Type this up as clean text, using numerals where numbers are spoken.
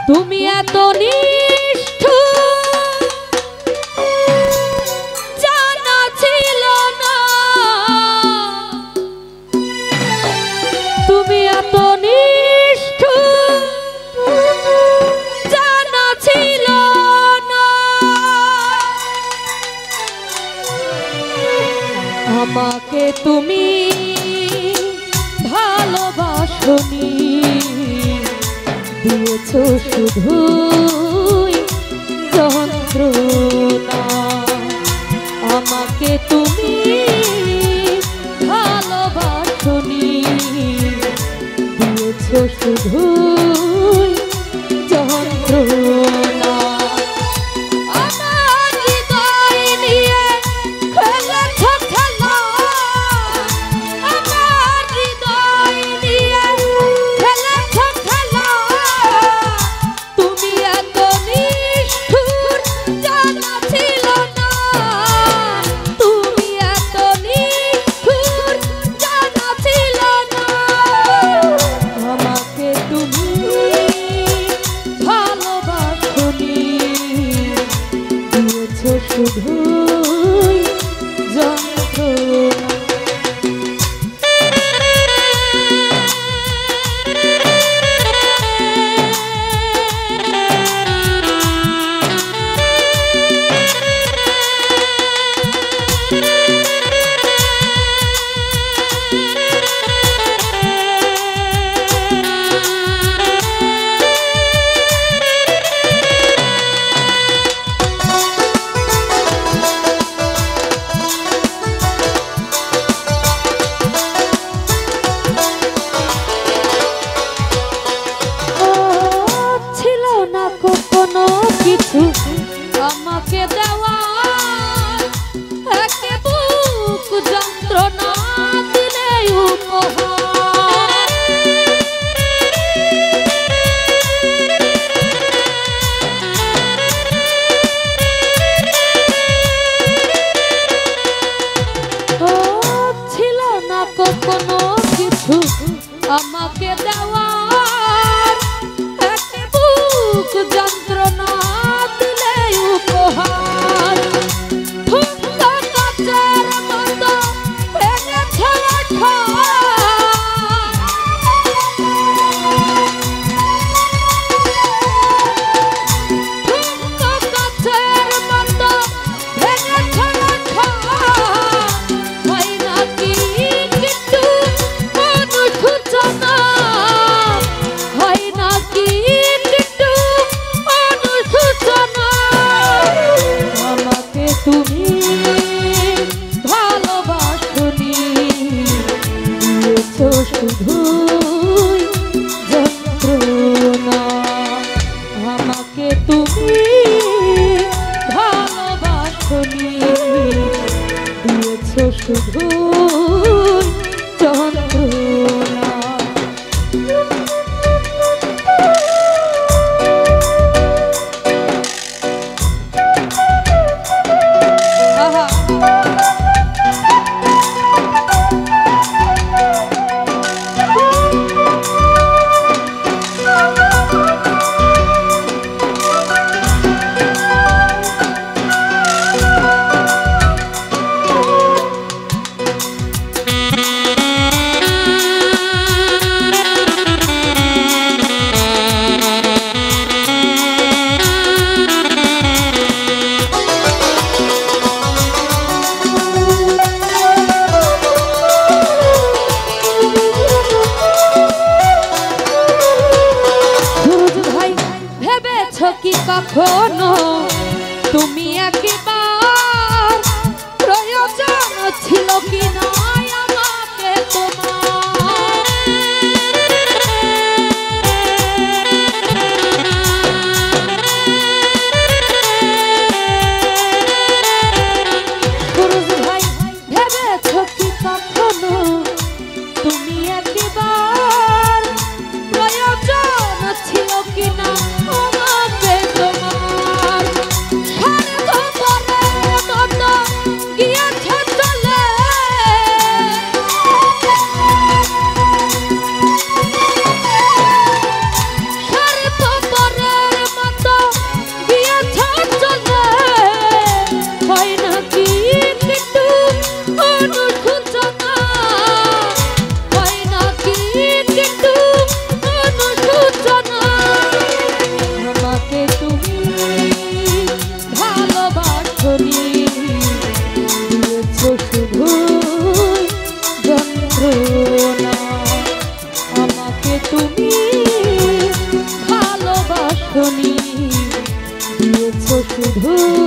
তুমি এত নিষ্ঠুর জানা ছিল না, তুমি এত নিষ্ঠুর জানা ছিল না। আমাকে তুমি ভালোবাসনি, দিয়েছো শুধুই যন্ত্রণা। আমাকে তুমি ভালোবাসনি, দিয়েছো শুধুই যন্ত্রণা। আমার হৃদয় নিয়ে খেলেছো খেলা, আমার হৃদয় নিয়ে খেলেছো খেলা। তুমি এত নিষ্ঠুর জানা ছিল না, তুমি এত নিষ্ঠুর জানা ছিল না। আমাকে তুমি ভালোবাসনি, দিয়েছো শুধুই যন্ত্রণা। কোনো কিছু আমাকে দেওয়া, একে বুক যন্ত্রণা দিলে উপহার। ছিল না কোনো কিছু আমাকে দেওয়া, যন্ত্রণা দিলে উপহার। ঠুমকা কাচের মতো ভেঙেছে ঠুমকা কাচের মতো ভেঙেছে। হয় নাকি কিন্তু অনুশোচনা, হয় নাকি তুমি ভালোবাসনি, দিয়েছো শুধুই যন্ত্রণা। আমাকে তুমি ভালোবাসনি, দিয়েছো শুধুই যন্ত্রণা। কি কখনো তুমি একবার প্রয়োজন ছিল কি না আমাকে তোমার? সুরজ ভাই ভেবেছ কি কখনো তুমি একবার প্রয়োজন ছিল কি না আমাকে তোমার? স্বার্থপরের মতো গিয়েছে চলে তখনই দিয়েছ শুধু